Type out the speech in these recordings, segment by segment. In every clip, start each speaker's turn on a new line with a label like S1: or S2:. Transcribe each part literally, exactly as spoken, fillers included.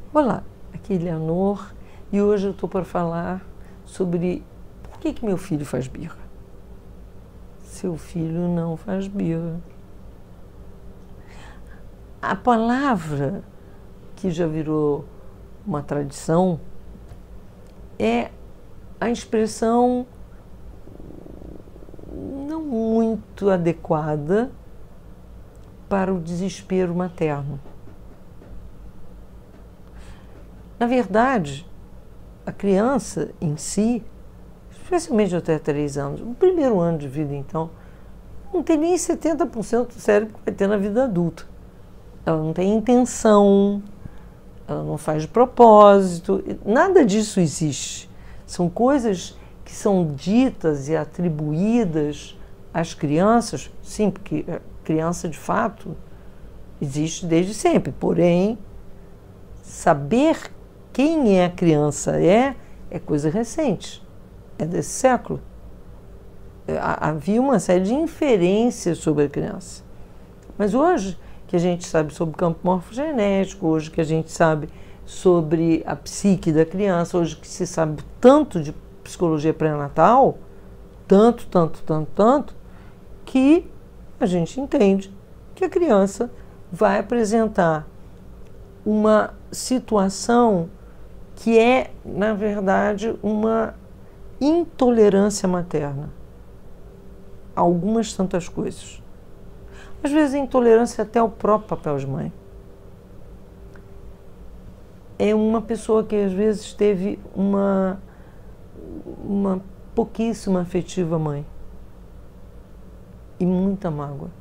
S1: Olá, aqui é Eleanor e hoje eu estou para falar sobre por que que meu filho faz birra. Seu filho não faz birra. A palavra que já virou uma tradição é a expressão não muito adequada para o desespero materno. Na verdade, a criança em si, especialmente até três anos, o primeiro ano de vida, então, não tem nem setenta por cento do cérebro que vai ter na vida adulta. Ela não tem intenção, ela não faz de propósito, nada disso existe. São coisas que são ditas e atribuídas às crianças, sim, porque a criança, de fato, existe desde sempre, porém, saber quem é a criança é, é coisa recente, é desse século. Havia uma série de inferências sobre a criança. Mas hoje que a gente sabe sobre o campo morfogenético, hoje que a gente sabe sobre a psique da criança, hoje que se sabe tanto de psicologia pré-natal, tanto, tanto, tanto, tanto, que a gente entende que a criança vai apresentar uma situação que é, na verdade, uma intolerância materna. Algumas tantas coisas. Às vezes, a intolerância até ao próprio papel de mãe. É uma pessoa que, às vezes, teve uma, uma pouquíssima afetiva mãe. E muita mágoa.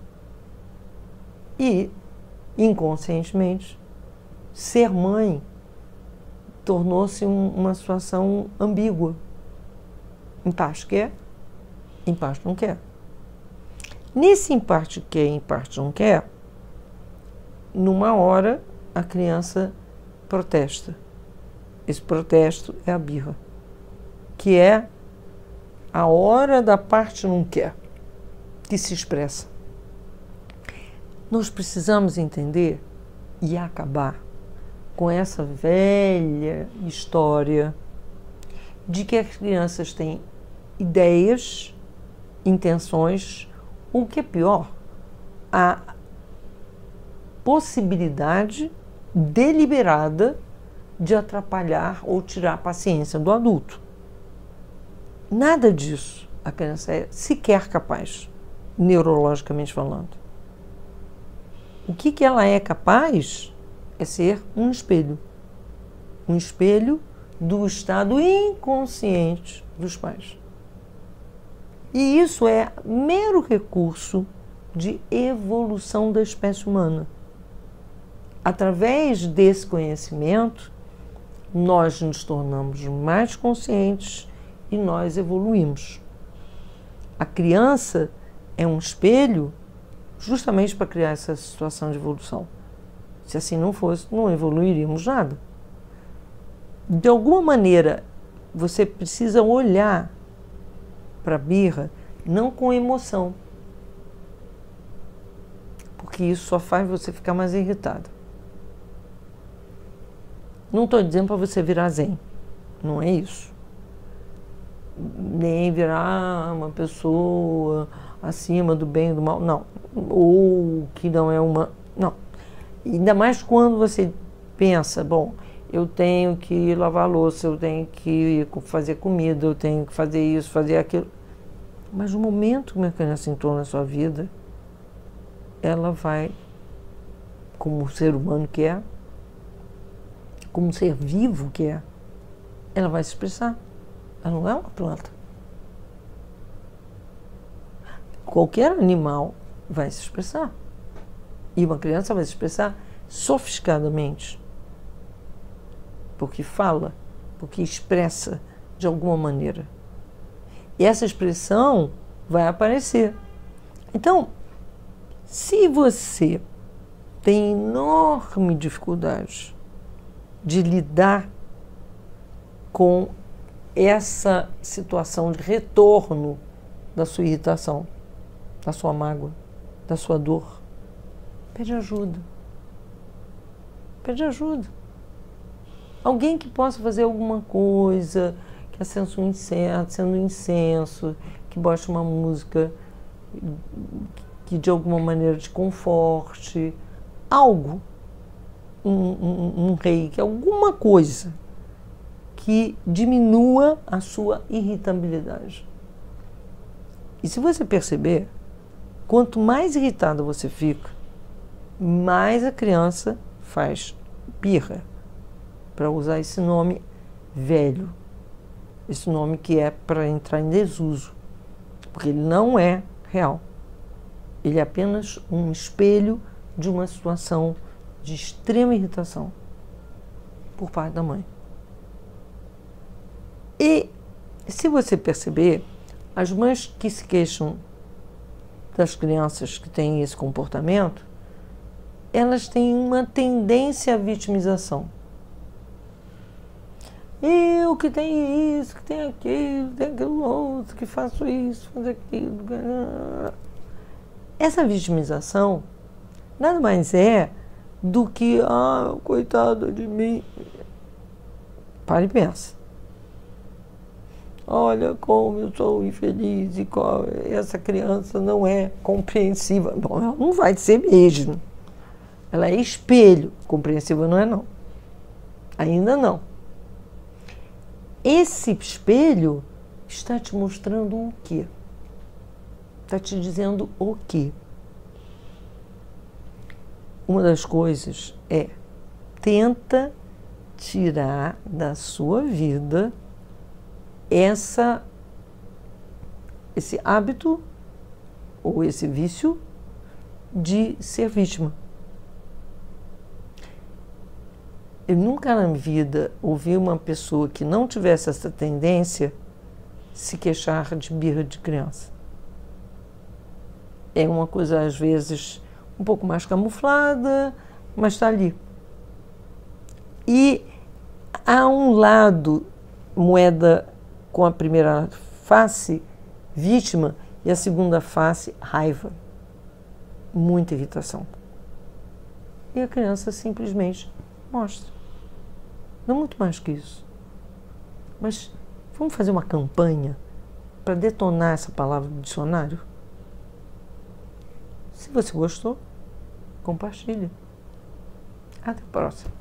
S1: E, inconscientemente, ser mãe tornou-se um, uma situação ambígua. Em parte quer, em parte não quer. Nesse em parte quer, em parte não quer, numa hora a criança protesta. Esse protesto é a birra, que é a hora da parte não quer, que se expressa. Nós precisamos entender e acabar com essa velha história de que as crianças têm ideias, intenções, ou o que é pior, a possibilidade deliberada de atrapalhar ou tirar a paciência do adulto. Nada disso a criança é sequer capaz, neurologicamente falando. O que que ela é capaz é ser um espelho. Um espelho do estado inconsciente dos pais. E isso é mero recurso de evolução da espécie humana. Através desse conhecimento, nós nos tornamos mais conscientes e nós evoluímos. A criança é um espelho justamente para criar essa situação de evolução. Se assim não fosse, não evoluiríamos nada. De alguma maneira, você precisa olhar para a birra não com emoção, porque isso só faz você ficar mais irritado. Não estou dizendo para você virar zen, não é isso. Nem virar uma pessoa acima do bem e do mal, não. Ou que não é uma... Não. Ainda mais quando você pensa, bom, eu tenho que lavar a louça, eu tenho que fazer comida, eu tenho que fazer isso, fazer aquilo. Mas no momento que uma criança entrou na sua vida, ela vai, como um ser humano que é, como um ser vivo que é, ela vai se expressar. Ela não é uma planta. Qualquer animal vai se expressar. E uma criança vai se expressar sofisticadamente. Porque fala, porque expressa de alguma maneira. E essa expressão vai aparecer. Então, se você tem enorme dificuldade de lidar com essa situação de retorno da sua irritação, da sua mágoa, da sua dor, pede ajuda. Pede ajuda. Alguém que possa fazer alguma coisa, que acenda um incenso, acenda um incenso, que bote uma música que de alguma maneira te conforte, algo, um, um, um reiki, alguma coisa que diminua a sua irritabilidade. E se você perceber, quanto mais irritada você fica, mais a criança faz birra, para usar esse nome velho, esse nome que é para entrar em desuso, porque ele não é real. Ele é apenas um espelho de uma situação de extrema irritação por parte da mãe. E, se você perceber, as mães que se queixam das crianças que têm esse comportamento, elas têm uma tendência à vitimização. Eu que tenho isso, que tenho aquilo, que tenho aquilo outro, que faço isso, faço aquilo. Essa vitimização nada mais é do que, ah, coitado de mim. Para e pensa. Olha como eu sou infeliz e como essa criança não é compreensiva. Bom, ela não vai ser mesmo. Ela é espelho. Compreensiva não é não. Ainda não. Esse espelho está te mostrando o quê? Está te dizendo o quê? Uma das coisas é, tenta tirar da sua vida essa, esse hábito ou esse vício de ser vítima. Eu nunca na vida ouvi uma pessoa que não tivesse essa tendência se queixar de birra de criança. É uma coisa, às vezes, um pouco mais camuflada, mas está ali. E há um lado, moeda com a primeira face, vítima, e a segunda face, raiva. Muita irritação. E a criança simplesmente mostra. Não muito mais que isso. Mas vamos fazer uma campanha para detonar essa palavra do dicionário? Se você gostou, compartilhe. Até a próxima.